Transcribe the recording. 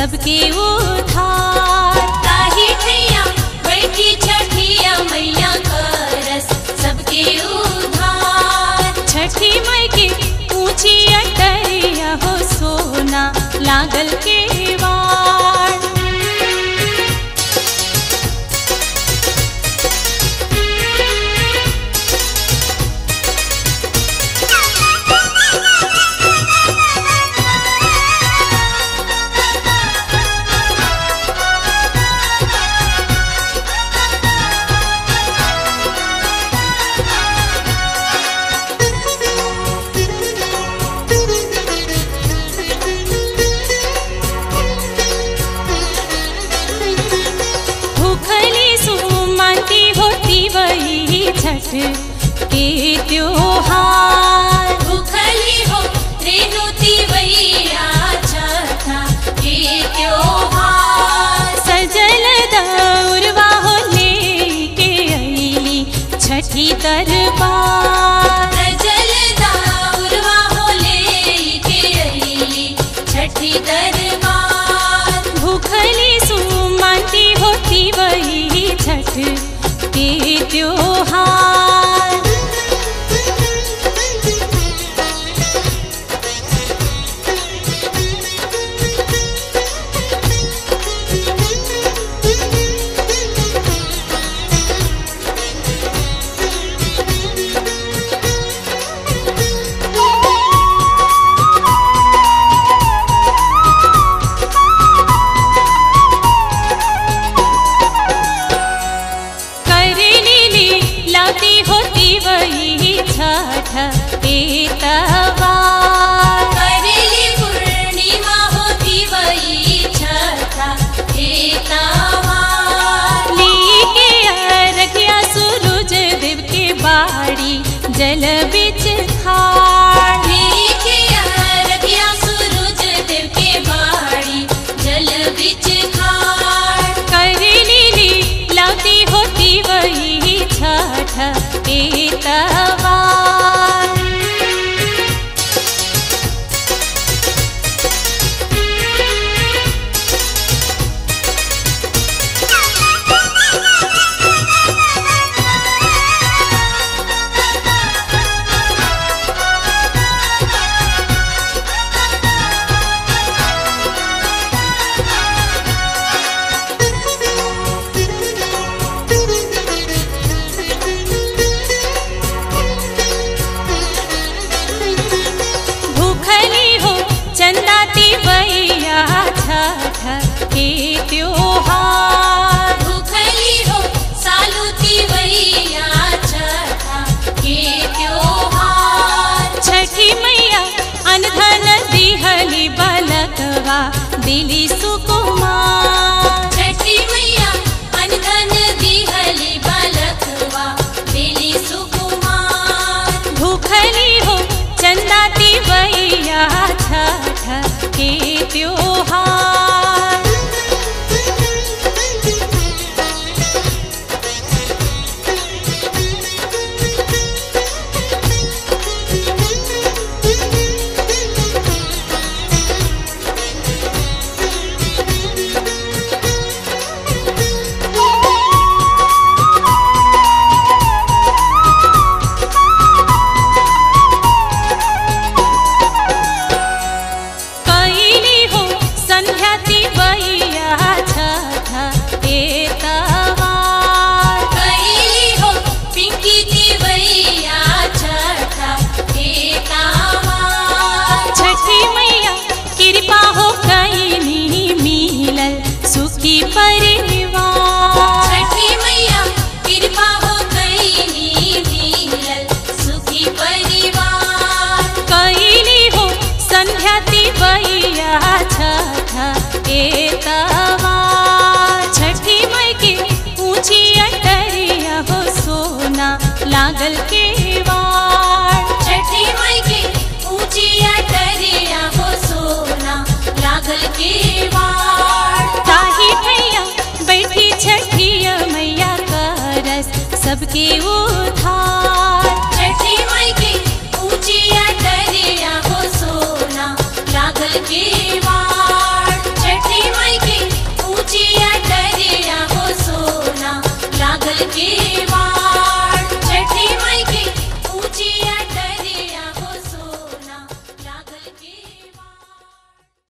सबके उद्धार। ताही ठैया बैठी छठिया मैया करस सबके उद्धार। छठी माई के ऊंची अटरिया हो सोना लागल केवाड़। छठ के त्योहार भूखली हो रेणुती वैया छठा के त्योहार। सजल दौरवा हो लेके अइली छठी दरबार। सजल दौरवा हो लेके अइली छठी दरबार। भूखली सुमंती होती वही छठ के त्योहार। करेली पूर्णिमा होती वही छठा एतवार। लेके अरघिया सूरज देव के बाड़ी जल बिच खाड़। लेके अरघिया सूरज देव के बाड़ी जल बिच खाड़। करेली लाती होती वही छठ एतवार। के त्योहार भूखली हो सालूती वैया छठा के त्योहार। छठी मैया अनधन दिहली बालकवा दिली सुकुमार। छठी मैया अनधन दिहली बालकवा दिली सुकुमार। भूखली हो चंदाती वैया छठ के त्योहार। परिवार छठी मैया कृपा हो कैली मिलल सुखी परिवार। कैली हो संध्याती बैया छठ एतवार। छठी माई के ऊंची अटरिया हो सोना लागल केवाड़। छठी माई के ऊंची अटरिया हो सोना लागल केवाड़। ताही ठैया बैठी छठिया मैया करस सबके